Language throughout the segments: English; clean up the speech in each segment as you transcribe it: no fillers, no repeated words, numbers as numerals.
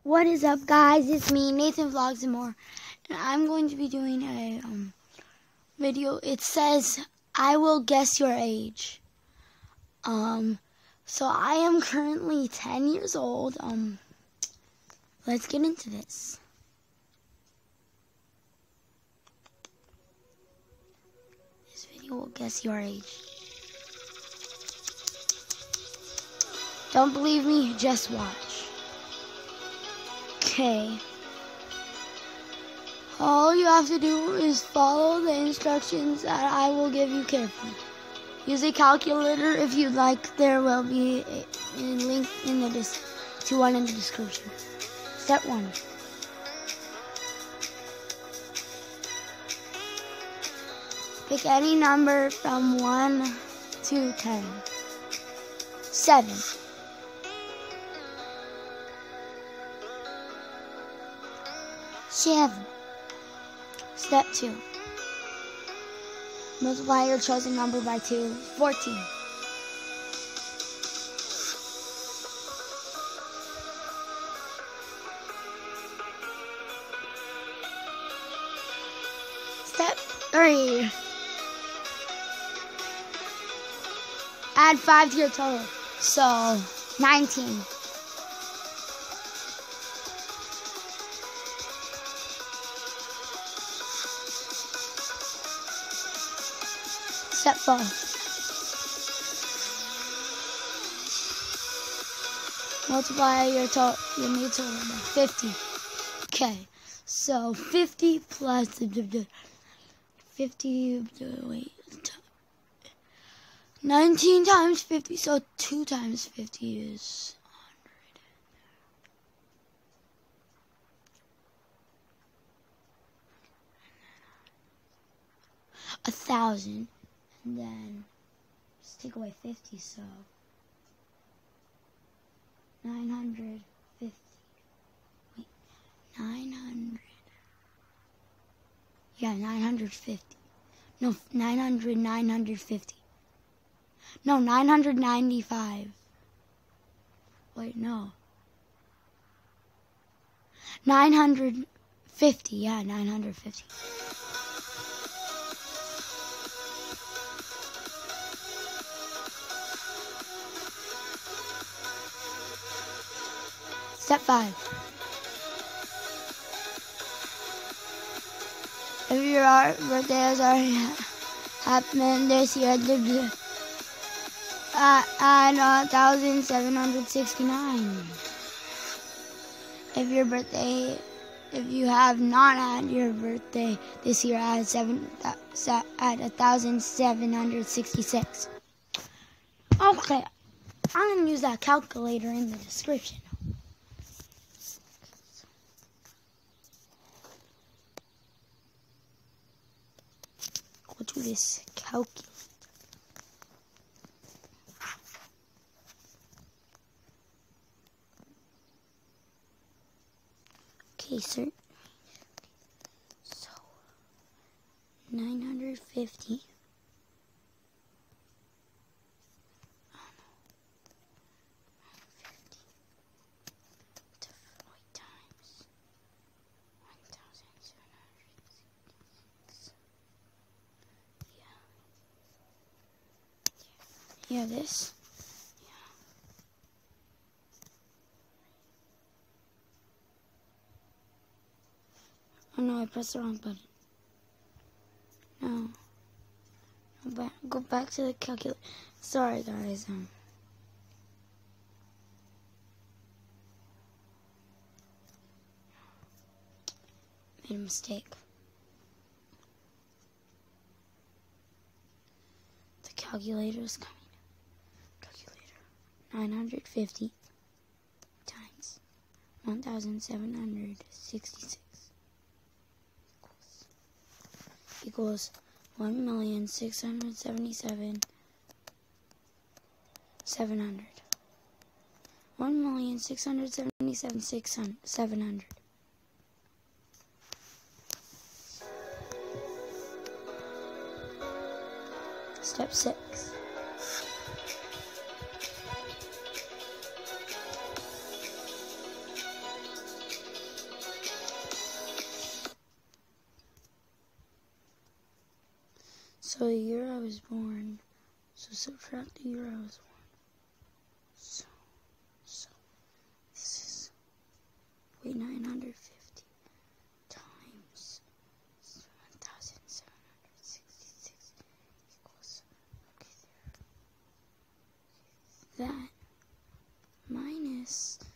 What is up, guys? It's me, Nathan Vlogs and More, and I'm going to be doing a video. It says, I will guess your age. So I am currently 10 years old. Let's get into this. This video will guess your age. Don't believe me? Just watch. Okay. All you have to do is follow the instructions that I will give you carefully. Use a calculator if you'd like. There will be a link in the description. Step 1. Pick any number from 1 to 10. 7. Step 2. Multiply your chosen number by 2. 14. Step 3. Add 5 to your total. So, 19. Step 4. Multiply your new total by 50. Okay, so 50 plus 50. Wait, 19 times 50. So 2 times 50 is 1,000. And then just take away 50, so 950. Wait, 900. Yeah, 950. No, 950. No, 995. Wait, no. 950. Yeah, 950. Step 5. If your birthday has already happened this year, add 1,769. If you have not had your birthday this year, add 1,766. Okay, I'm gonna use that calculator in the description. Go to this calculator. Okay, sir. So 950. Yeah, this. Oh no, I pressed the wrong button. No. Go back to the calculator. Sorry, guys. Made a mistake. The calculator is coming. 950 times 1,766 equals 1,677,700. 1,677,700. Step 6. So the year I was born. So subtract the year I was born. So this is 950 times 1,766 equals, okay, there. That minus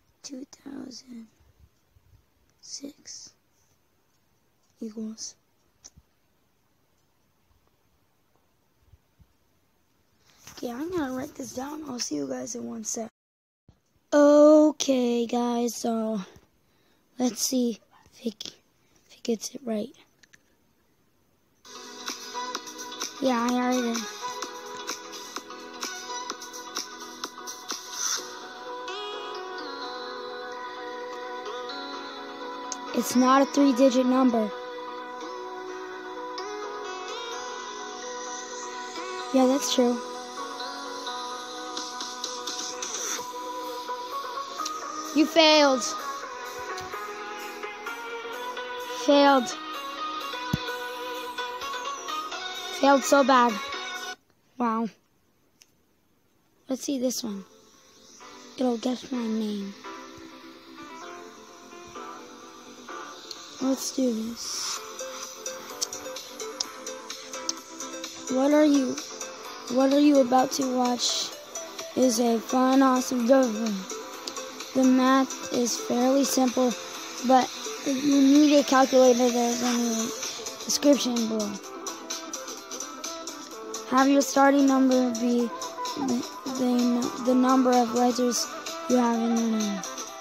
2,006 equals. Okay, I'm gonna write this down. I'll see you guys in 1 sec. Okay, guys, so let's see if he gets it right. Yeah, I already did. It's not a 3-digit number. Yeah, that's true. You failed. Failed so bad. Wow. Let's see this one. It'll guess my name. Let's do this. What are you about to watch is a fun, awesome video. The math is fairly simple, but if you need a calculator, there's a description below. Have your starting number be the number of letters you have in your name.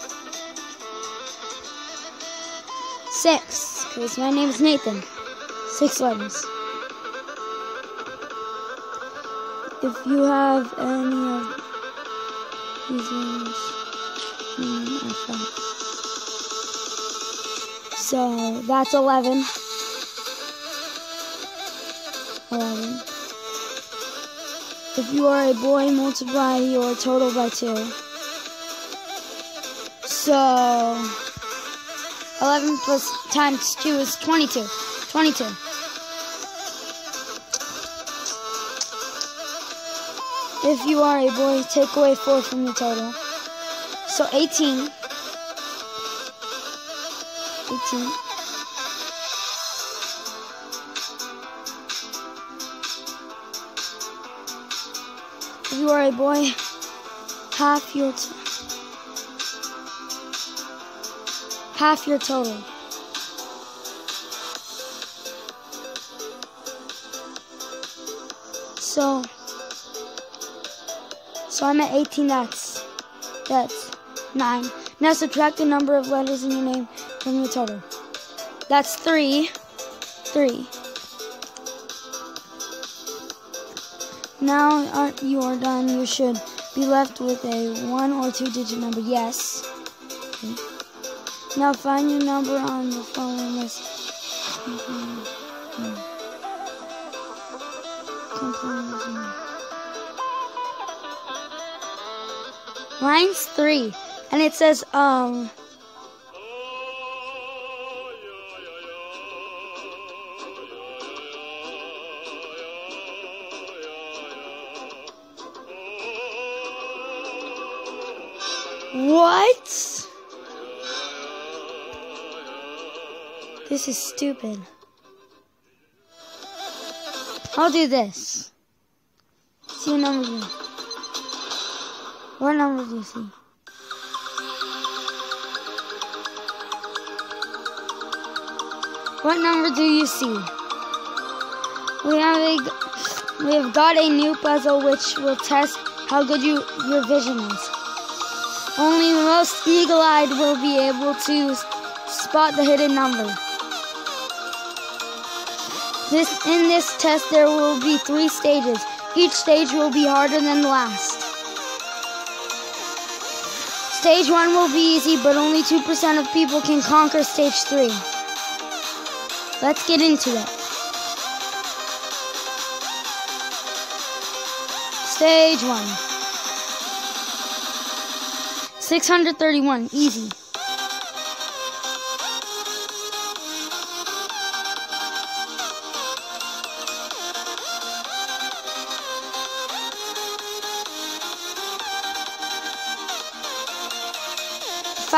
6, because my name is Nathan. 6 letters. If you have any of these ones, I thought. So that's 11. 11. If you are a boy, multiply your total by 2. So 11 plus times 2 is 22. 22. If you are a boy, take away 4 from the total. So 18. 18. If you are a boy, half your total. So I'm at 18. That's 9. Now subtract the number of letters in your name from your total. That's 3. 3. Now you are done. You should be left with a 1 or 2-digit number. Yes. Okay. Now find your number on the following list. Mine's 3, and it says What? This is stupid. I'll do this. See what number do you? What number do you see? What number do you see? We have got a new puzzle which will test how good your vision is. Only the most eagle-eyed will be able to spot the hidden number. In this test there will be 3 stages. Each stage will be harder than the last. Stage 1 will be easy, but only 2% of people can conquer stage 3. Let's get into it. Stage 1. 631, easy.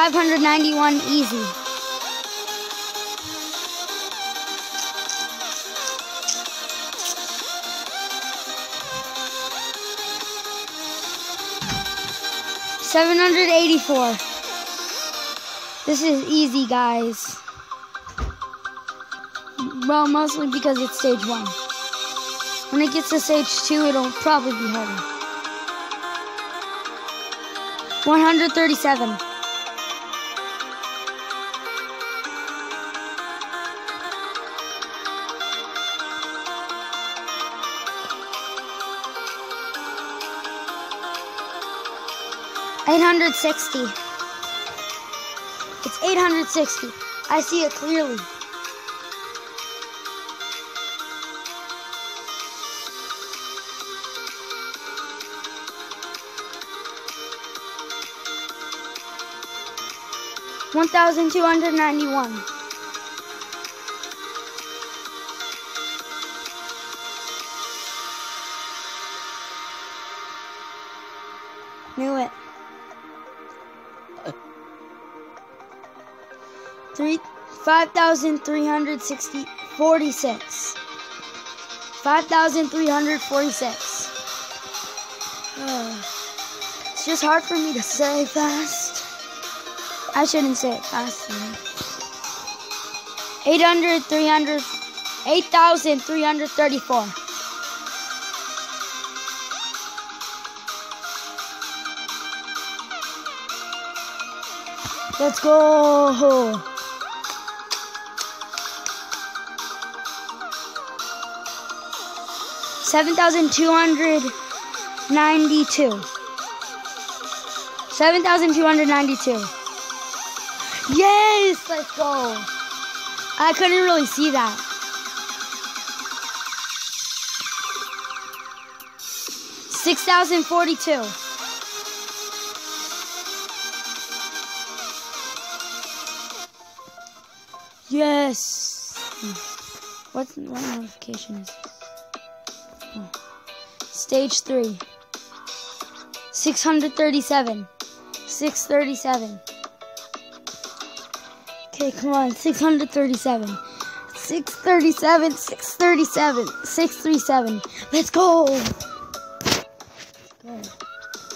591 easy. $784. This is easy, guys. Well, mostly because it's stage 1. When it gets to stage 2, it'll probably be harder. 137. $860. It's 860. I see it clearly. $1,291. Knew it. 5,360. 46. 5,346. It's just hard for me to say fast. I shouldn't say it fast enough. 8,334. Let's go. $7,292. 7,292. Yes, let's go. I couldn't really see that. $6,042. Yes. What notification is this? Oh. Stage 3. 637. 637. Okay, come on. 637. 637. 637. 637. Let's go. Let's go.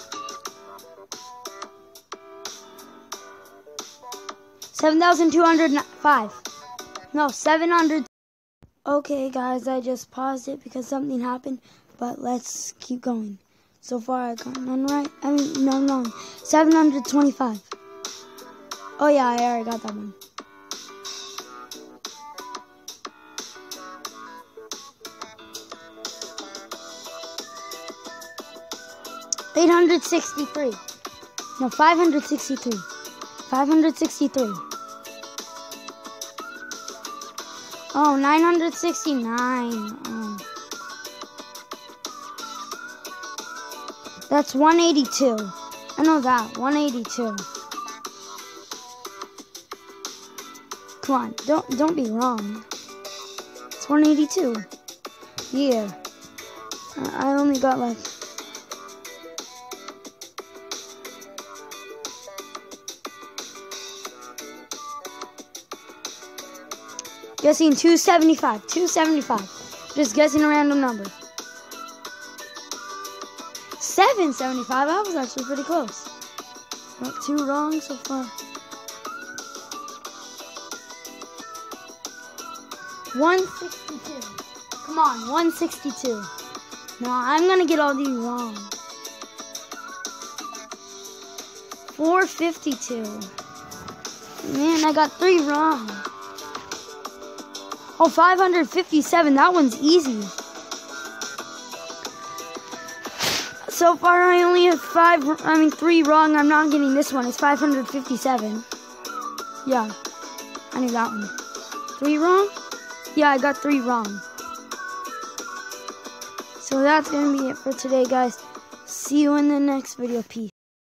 $7,205. No, 700. Okay, guys, I just paused it because something happened, but let's keep going. So far, I got none right. I mean, no, wrong. 725. Oh, yeah, I already got that one. $863. No, 563. 563. Oh, 969. Oh. That's 182. I know that. 182. Come on, don't be wrong. It's 182. Yeah. I only got like guessing 275. 275. Just guessing a random number. 775. I was actually pretty close. Not too wrong so far. 162. Come on, 162. No, I'm gonna get all these wrong. 452. Man, I got 3 wrong. Oh, 557. That one's easy. So far, I only have 3 wrong. I'm not getting this one. It's 557. Yeah, I knew that one. 3 wrong? Yeah, I got 3 wrong. So that's going to be it for today, guys. See you in the next video. Peace.